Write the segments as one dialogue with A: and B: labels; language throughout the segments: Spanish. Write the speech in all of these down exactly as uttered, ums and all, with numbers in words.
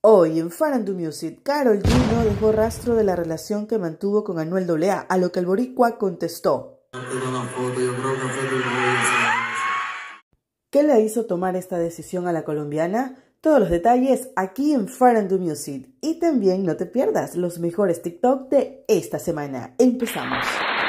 A: Hoy en Fan and Do Music, Karol G no dejó rastro de la relación que mantuvo con Anuel doble A, a lo que el boricua contestó. ¿Qué le hizo tomar esta decisión a la colombiana? Todos los detalles aquí en Fan and Do Music. Y también no te pierdas los mejores TikTok de esta semana. Empezamos.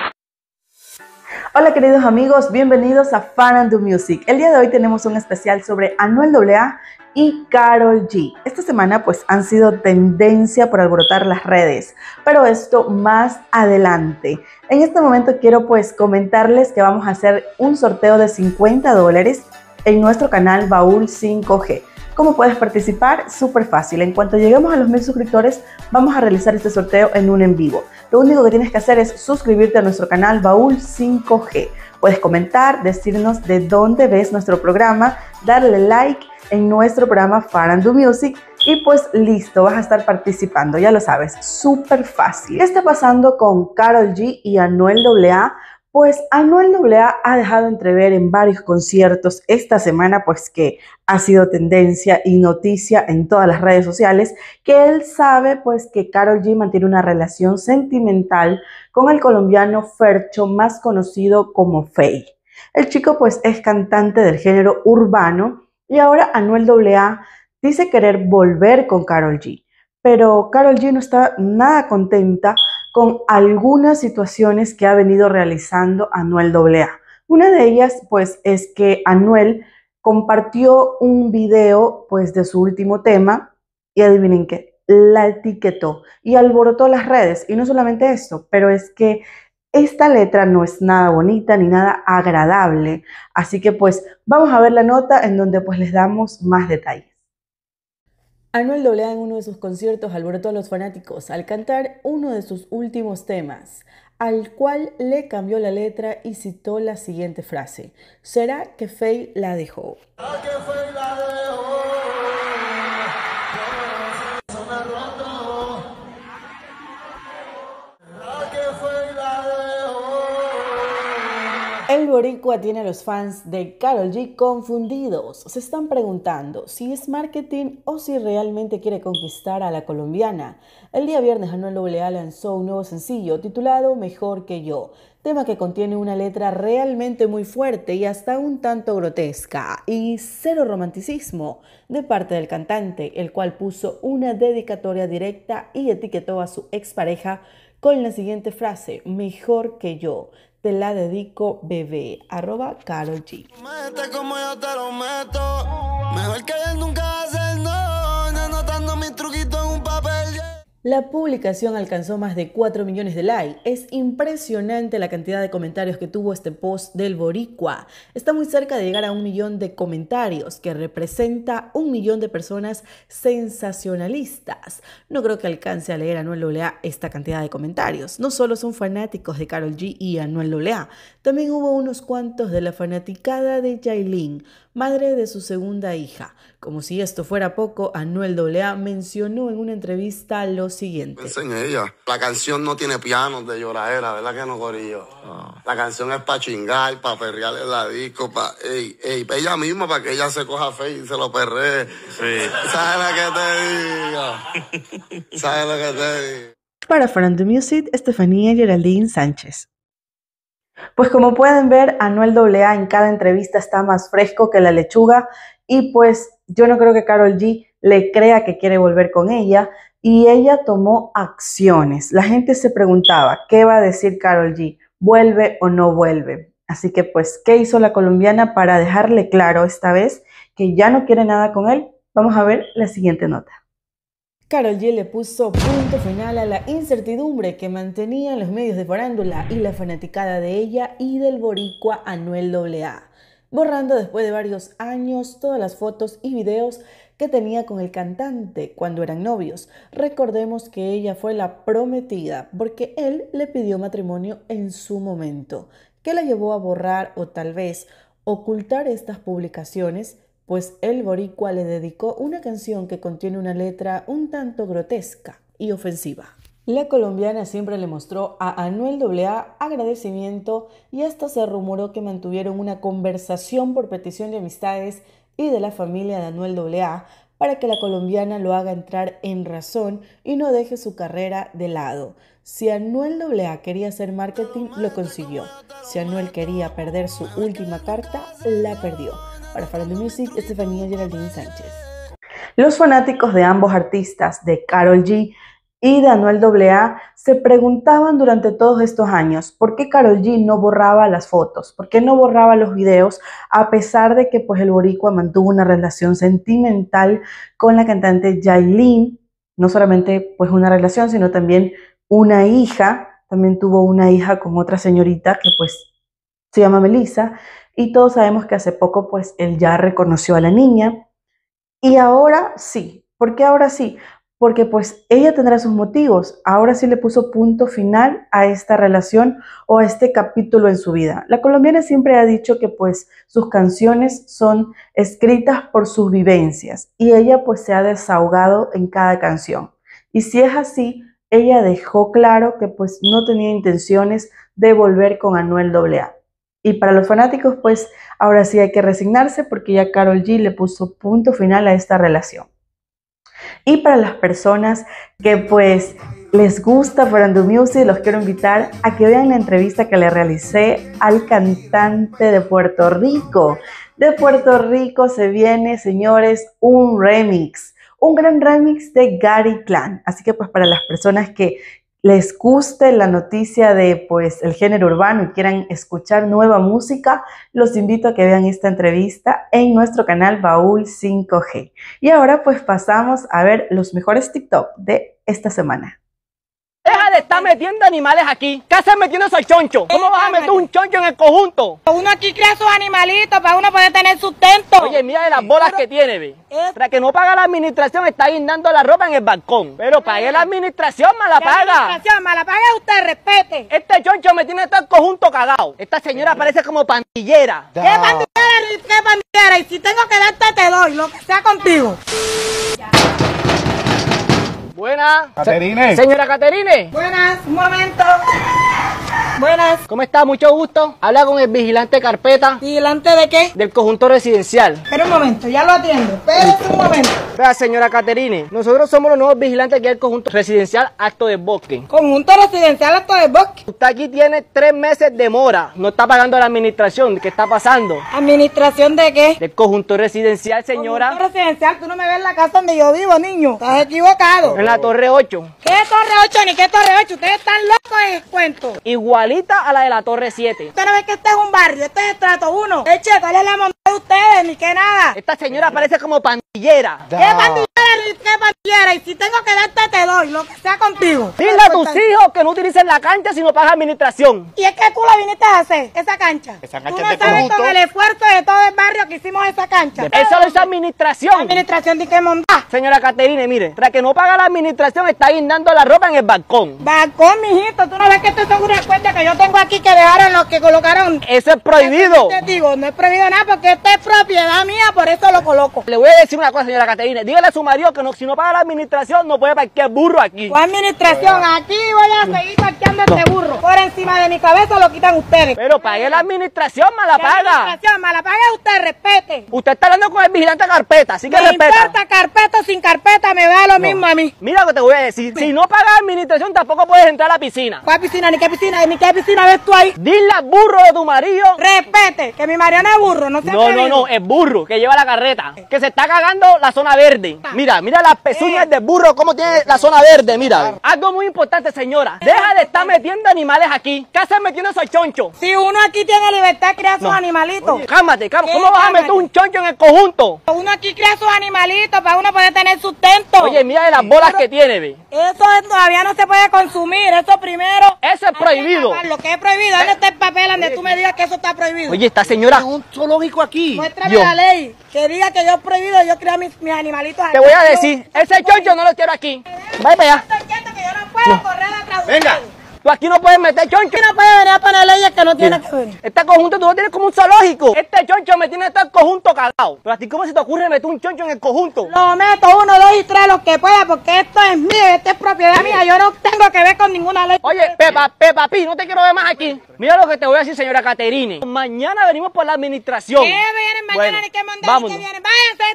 A: Hola queridos amigos, bienvenidos a Fan and Do Music. El día de hoy tenemos un especial sobre Anuel doble A y Karol G. Esta semana pues han sido tendencia por alborotar las redes, pero esto más adelante. En este momento quiero pues comentarles que vamos a hacer un sorteo de cincuenta dólares en nuestro canal Baúl cinco G. ¿Cómo puedes participar? Súper fácil. En cuanto lleguemos a los mil suscriptores, vamos a realizar este sorteo en un en vivo. Lo único que tienes que hacer es suscribirte a nuestro canal Baúl cinco G. Puedes comentar, decirnos de dónde ves nuestro programa, darle like en nuestro programa Fan and Do Music y pues listo, vas a estar participando, ya lo sabes, súper fácil. ¿Qué está pasando con Karol G y Anuel doble A? Pues Anuel doble A ha dejado entrever en varios conciertos esta semana, pues que ha sido tendencia y noticia en todas las redes sociales, que él sabe pues que Karol G mantiene una relación sentimental con el colombiano Fercho, más conocido como Feid. El chico pues es cantante del género urbano y ahora Anuel doble A dice querer volver con Karol G, pero Karol G no está nada contenta con algunas situaciones que ha venido realizando Anuel doble A. Una de ellas pues es que Anuel compartió un video pues de su último tema y adivinen qué, la etiquetó y alborotó las redes. Y no solamente esto, pero es que esta letra no es nada bonita ni nada agradable, así que pues vamos a ver la nota en donde pues les damos más detalles. Anuel doble A en uno de sus conciertos alborotó a los fanáticos al cantar uno de sus últimos temas, al cual le cambió la letra y citó la siguiente frase: ¿será que Feid la dejó? El boricua tiene a los fans de Karol G confundidos. Se están preguntando si es marketing o si realmente quiere conquistar a la colombiana. El día viernes Anuel doble A lanzó un nuevo sencillo titulado Mejor que yo, tema que contiene una letra realmente muy fuerte y hasta un tanto grotesca y cero romanticismo de parte del cantante, el cual puso una dedicatoria directa y etiquetó a su expareja con la siguiente frase: mejor que yo. Te la dedico, bebé, arroba Karol G. Como yo te lo meto, mejor que él nunca va a hacer no, anotando mis truquitos en un papel. La publicación alcanzó más de cuatro millones de likes. Es impresionante la cantidad de comentarios que tuvo este post del boricua. Está muy cerca de llegar a un millón de comentarios, que representa un millón de personas sensacionalistas. No creo que alcance a leer Anuel doble A esta cantidad de comentarios. No solo son fanáticos de Karol G y Anuel doble A, también hubo unos cuantos de la fanaticada de Yailin, madre de su segunda hija. Como si esto fuera poco, Anuel doble A mencionó en una entrevista lo siguiente.
B: Enseña ella. La canción no tiene pianos de lloradera, ¿verdad que no, corillo? Oh. La canción es para chingar, para perrear en la disco, para ey, ey, pa ella misma, para que ella se coja fe y se lo perree. Sí. ¿Sabes lo que te digo? ¿Sabes lo que te digo?
A: Para Fan and Do Music, Estefanía Geraldine Sánchez. Pues como pueden ver, Anuel doble A en cada entrevista está más fresco que la lechuga y pues yo no creo que Karol G le crea que quiere volver con ella y ella tomó acciones. La gente se preguntaba, ¿qué va a decir Karol G? ¿Vuelve o no vuelve? Así que pues, ¿qué hizo la colombiana para dejarle claro esta vez que ya no quiere nada con él? Vamos a ver la siguiente nota. Karol G le puso punto final a la incertidumbre que mantenían los medios de farándula y la fanaticada de ella y del boricua Anuel doble A, borrando después de varios años todas las fotos y videos que tenía con el cantante cuando eran novios. Recordemos que ella fue la prometida porque él le pidió matrimonio en su momento. ¿Qué la llevó a borrar o tal vez ocultar estas publicaciones? Pues el boricua le dedicó una canción que contiene una letra un tanto grotesca y ofensiva. La colombiana siempre le mostró a Anuel doble A agradecimiento y hasta se rumoró que mantuvieron una conversación por petición de amistades y de la familia de Anuel doble A para que la colombiana lo haga entrar en razón y no deje su carrera de lado. Si Anuel doble A quería hacer marketing, lo consiguió. Si Anuel quería perder su última carta, la perdió. Para Farandom Music, Estefanía Geraldine Sánchez. Los fanáticos de ambos artistas, de Karol G y de Anuel doble A, se preguntaban durante todos estos años por qué Karol G no borraba las fotos, por qué no borraba los videos, a pesar de que pues, el boricua mantuvo una relación sentimental con la cantante Yailin. No solamente pues, una relación, sino también una hija. También tuvo una hija con otra señorita que pues se llama Melissa. Y todos sabemos que hace poco pues él ya reconoció a la niña. Y ahora sí. ¿Por qué ahora sí? Porque pues ella tendrá sus motivos. Ahora sí le puso punto final a esta relación o a este capítulo en su vida. La colombiana siempre ha dicho que pues sus canciones son escritas por sus vivencias y ella pues se ha desahogado en cada canción. Y si es así, ella dejó claro que pues no tenía intenciones de volver con Anuel doble A. Y para los fanáticos pues ahora sí hay que resignarse porque ya Karol G le puso punto final a esta relación. Y para las personas que pues les gusta Farandom Music, los quiero invitar a que vean la entrevista que le realicé al cantante de Puerto Rico. De Puerto Rico se viene, señores, un remix, un gran remix de Gary Clan. Así que pues para las personas que les guste la noticia de pues el género urbano y quieran escuchar nueva música, los invito a que vean esta entrevista en nuestro canal Baúl cinco G. Y ahora pues pasamos a ver los mejores TikTok de esta semana.
C: Deja de estar metiendo animales aquí. ¿Qué haces metiendo esos chonchos? ¿Cómo vas a meter un choncho en el conjunto?
D: Uno aquí crea sus animalitos para uno poder tener sustento.
C: Oye, mira de las bolas que tiene, ve. Tras que no paga la administración, está guindando la ropa en el balcón. Pero pague la administración, me la paga.
D: La administración, me la paga usted, respete.
C: Este choncho me tiene todo el conjunto cagado. Esta señora parece como pandillera.
D: ¿Qué pandillera? ¿Qué pandillera? Y si tengo que darte, te doy, lo que sea contigo.
C: Buenas.
E: Caterine.
C: Señora Caterine.
D: Buenas, un momento. Buenas.
C: ¿Cómo está? Mucho gusto. Habla con el vigilante Carpeta.
D: ¿Vigilante de qué?
C: Del conjunto residencial.
D: Espera un momento, ya lo atiendo. Espérese un momento.
C: Vea, señora Caterine, nosotros somos los nuevos vigilantes aquí del conjunto residencial Acto del Bosque.
D: Conjunto residencial Acto del Bosque.
C: Usted aquí tiene tres meses de mora. No está pagando la administración. ¿Qué está pasando?
D: ¿Administración de qué?
C: Del conjunto residencial, señora.
D: Conjunto residencial, tú no me ves en la casa donde yo vivo, niño. Estás equivocado.
C: En la Torre ocho.
D: ¿Qué Torre ocho ni qué Torre ocho? Ustedes están locos en el cuento.
C: Igualita a la de la Torre siete.
D: Usted no ve que este es un barrio, este es estrato uno. Eche, ¿cuál es la montada de ustedes? Ni que nada.
C: Esta señora parece como pandillera.
D: ¿Qué pandillera ni qué pandillera? Y si tengo que darte, te doy, lo que sea contigo.
C: Dile a tus hijos que no utilicen la cancha si no pagan administración.
D: ¿Y es que tú la viniste a hacer, esa cancha?
E: Esa
D: Tú
E: cancha
D: no
E: es de
D: sabes
E: conjunto.
D: con el esfuerzo de todo el barrio que hicimos esa cancha.
C: Eso lo hizo administración.
D: Administración de qué monda.
C: Señora Caterine, mire, tras que no paga la administración, está guindando la ropa en el balcón.
D: Balcón, mijito, tú no ves que esto son unas cuentas que yo tengo aquí que dejaron los que colocaron.
C: Eso es prohibido.
D: Te digo, no es prohibido nada porque esta es propiedad mía, por eso lo coloco.
C: Le voy a decir una cosa, señora Caterine. Dígale a su marido que no, si no paga la administración, no puede parquear burro aquí.
D: ¿Cuál administración? Aquí voy a seguir parqueando este burro. Por encima de mi cabeza lo quitan ustedes.
C: Pero pague la administración, me la
D: ¿Qué
C: paga.
D: administración? Me la paga usted, respete.
C: Usted está hablando con el vigilante Carpeta, así que
D: Me
C: respeta.
D: importa carpeta o sin carpeta, me da lo mismo a mí.
C: Mira lo que te voy a decir. Si no pagas administración, tampoco puedes entrar a la piscina.
D: ¿Cuál piscina? ¿Ni qué piscina? ¿Ni qué piscina ves tú ahí?
C: Dile al burro de tu marido.
D: Respete, que mi Mariana es burro, no se
C: No, no, no, es burro que lleva la carreta. Que se está cagando la zona verde. Mira, mira las pezuñas del burro, cómo tiene la zona verde, mira. Algo muy importante, señora. Deja de estar metiendo animales aquí. ¿Qué haces metiendo esos chonchos?
D: Si uno aquí tiene libertad de criar sus animalitos.
C: Oye, cálmate, cálmate.
D: ¿Qué?
C: ¿Cómo vas a
D: Cálmate.
C: meter un choncho en el conjunto?
D: Uno aquí crea sus animalitos para uno poder tener sustento.
C: Oye, mira de las bolas que tiene, ve.
D: Eso todavía no se puede consumir, eso primero.
C: Eso es prohibido.
D: Lo que es prohibido, ¿dónde está el papel donde tú me digas que eso está prohibido?
C: Oye, esta señora. Es un zoológico aquí.
D: Muéstrame
C: Yo.
D: la ley que diga que yo he prohibido yo criar mis, mis animalitos.
C: Te voy a decir, ese choncho no lo quiero aquí. Vaya para allá.
D: Estoy quieto que yo no puedo correr atrás de
E: Venga.
D: ustedes.
C: Tú aquí no puedes meter choncho.
D: Aquí no puede venir a poner leyes que no tiene que venir.
C: Este conjunto tú lo tienes como un zoológico. Este choncho me tiene todo el conjunto cagado. Pero a ti, ¿cómo se te ocurre meter un choncho en el conjunto?
D: Lo meto uno, dos y tres, los que pueda, porque esto es mío, esta es propiedad mía. Yo no tengo que ver con ninguna ley.
C: Oye, Pepa, Pepa Pi, no te quiero ver más aquí. Mira lo que te voy a decir, señora Caterine. Mañana venimos por la administración.
D: ¿Qué vienen mañana
C: Bueno,
D: ni qué mandar ni
C: vámonos.
D: qué vienen? Váyanse, estamos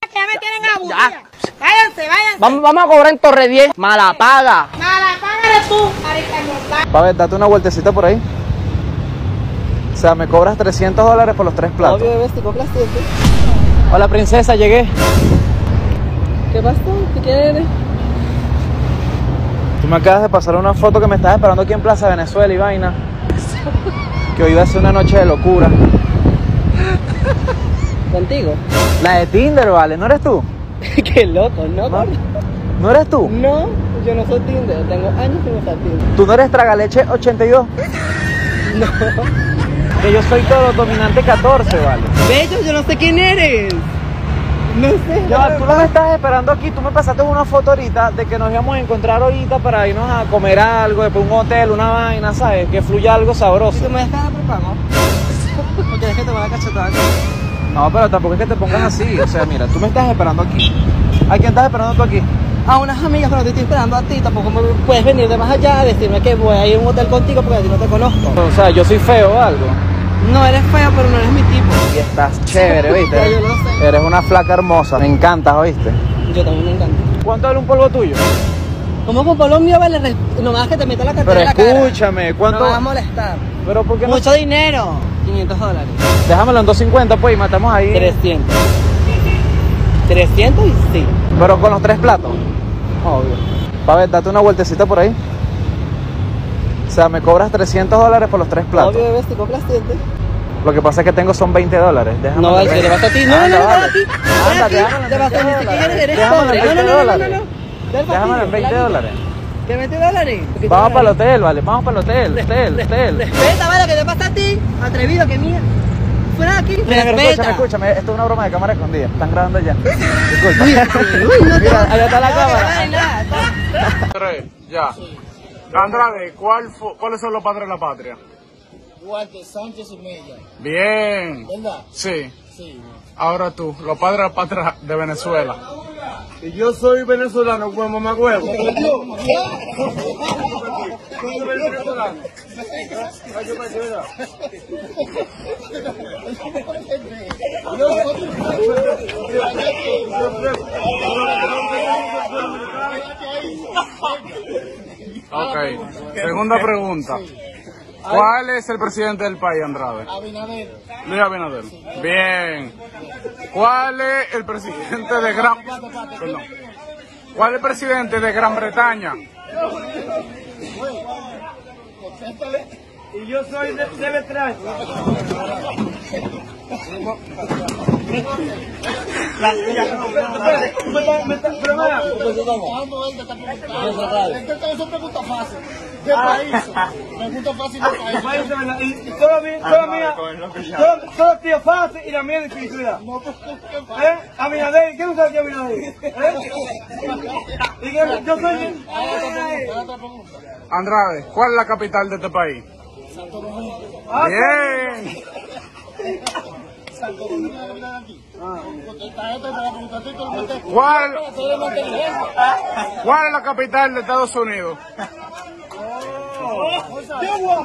D: que ya me tienen aburrida. Váyanse, váyanse.
C: Vamos, vamos a cobrar en Torre diez. Mala paga.
D: Mala, págale tú, marica inmortal.
E: Pa' ver, date una vueltecita por ahí. O sea, me cobras trescientos dólares por los tres platos.
C: Obvio, bebé, tipo plástico. Hola, princesa, llegué. ¿Qué pasó? ¿Qué quieres?
E: Tú me acabas de pasar una foto que me estás esperando aquí en Plaza Venezuela y vaina. Que hoy va a ser una noche de locura.
C: ¿Contigo?
E: La de Tinder, vale, ¿no eres tú?
C: Qué loco, ¿no?
E: ¿No, ¿No eres tú?
C: No, yo no soy Tinder. Tengo años sin usar Tinder.
E: ¿Tú no eres Tragaleche ochenta y dos?
C: No.
E: Que yo soy todo dominante catorce, vale.
C: Bello, yo no sé quién eres. No sé.
E: Ya, tú no me estás esperando aquí, tú me pasaste una foto ahorita de que nos íbamos a encontrar ahorita para irnos a comer algo, después un hotel, una vaina, ¿sabes? Que fluya algo sabroso.
C: ¿Y tú me dejas de prepago? ¿O quieres que te vaya a cachetar aquí?
E: No, pero tampoco es que te pongas así, o sea, mira, tú me estás esperando aquí. ¿A quién estás esperando tú aquí?
C: A unas amigas, pero te estoy esperando a ti. Tampoco me puedes venir de más allá a decirme que voy a ir a un hotel contigo porque a ti no te conozco.
E: O sea, yo soy feo o algo.
C: No eres feo, pero no eres mi tipo.
E: Y estás chévere, ¿viste?
C: Ya, yo lo sé.
E: Eres una flaca hermosa, me encantas, ¿oíste?
C: Yo también me encanta.
E: ¿Cuánto vale un polvo tuyo?
C: ¿Cómo con Pablo mío vale? res- Nomás que te meta la cartera
E: Pero
C: en la cara.
E: escúchame, ¿cuánto?
C: No me vas a molestar.
E: Pero ¿por qué no?
C: Mucho dinero. quinientos dólares.
E: Déjamelo en doscientos cincuenta, pues, y matamos ahí.
C: trescientos. trescientos y sí.
E: Pero con los tres platos.
C: Obvio.
E: Pa' ver, date una vueltecita por ahí. O sea, me cobras trescientos dólares por los tres platos.
C: Obvio, bebé, estoy complaciente.
E: Lo que pasa es que tengo son veinte dólares. Déjame
C: No, vale, que te vas a ti. No, no, no, no,
E: vale.
C: a ti.
E: Ándate,
C: Te
E: déjamelo en
C: vas a
E: veinte
C: ni siquiera
E: dólares.
C: eres
E: Déjamelo
C: pobre.
E: en
C: No, no,
E: veinte
C: no, no, no,
E: dólares.
C: no. Del
E: Déjamelo en
C: fastidio,
E: veinte
C: claro.
E: dólares.
C: ¿Qué veinte dólares? ¿Por qué
E: Vamos
C: te
E: para el
C: dólares?
E: hotel, vale. Vamos para el hotel. Hotel, hotel.
C: Respeta, vale, ¿qué te pasa a ti? Atrevido, que mía. Fuera de aquí.
E: Mira, pero
C: Respeta.
E: escúchame, escúchame. Esto es una broma de cámara escondida. Están grabando ya. Disculpa.
C: Uy, no te
E: Mira, allá está la
C: no,
E: cámara.
C: no, nada, está-
F: Tres, ya. Andrade, ¿cuál fu- ¿cuáles son los padres de la patria?
G: Duarte, Sánchez y Mella,
F: Bien.
G: ¿verdad?
F: Sí.
G: Sí.
F: Ahora tú, los padres de la patria de Venezuela.
G: Y yo soy venezolano, pues mamá huevo.
F: Ok. Segunda pregunta. ¿Cuál es el presidente del país, Andrade?
G: Abinader,
F: Luis Abinader. Bien. ¿Cuál es el presidente de Gran... Perdón. ¿Cuál es el presidente de Gran Bretaña?
G: y yo soy de, de Beltrán. Pregunta fácil. ¿Qué país? Pregunta fácil de país.
H: Y toda mi, toda mía, todo, todo tío fácil y la mía es difícil. ¿Eh? Abinader, ¿qué usted aquí Abinader? ¿Eh? Y que yo soy...
F: Andrade, ¿cuál es la capital de este país?
G: Santo Domingo.
F: Bien.
G: Santo Domingo de Abinader aquí. Esta gente para preguntarte todo el mundo.
F: ¿Cuál,
G: Soy más inteligente.
F: ¿Cuál es la capital de Estados Unidos?
G: ¡Qué guapo!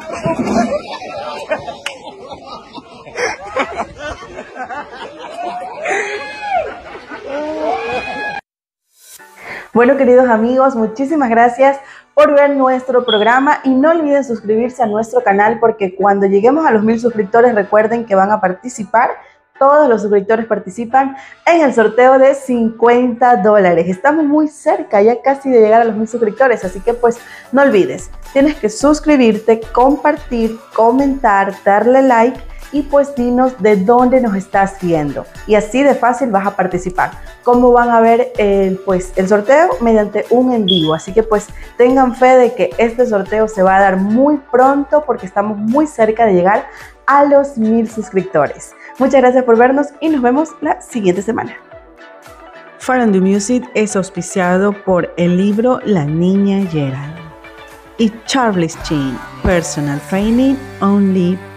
A: Bueno, queridos amigos, muchísimas gracias por ver nuestro programa y no olviden suscribirse a nuestro canal porque cuando lleguemos a los mil suscriptores recuerden que van a participar. Todos los suscriptores participan en el sorteo de cincuenta dólares. Estamos muy cerca, ya casi de llegar a los mil suscriptores, así que pues no olvides, tienes que suscribirte, compartir, comentar, darle like y pues dinos de dónde nos estás viendo. Y así de fácil vas a participar. ¿Cómo van a ver el, pues, el sorteo? Mediante un en vivo. Así que pues tengan fe de que este sorteo se va a dar muy pronto porque estamos muy cerca de llegar a los mil suscriptores. Muchas gracias por vernos y nos vemos la siguiente semana. Far and the Music es auspiciado por el libro La Niña Gerald y Charles Chin, Personal Training Only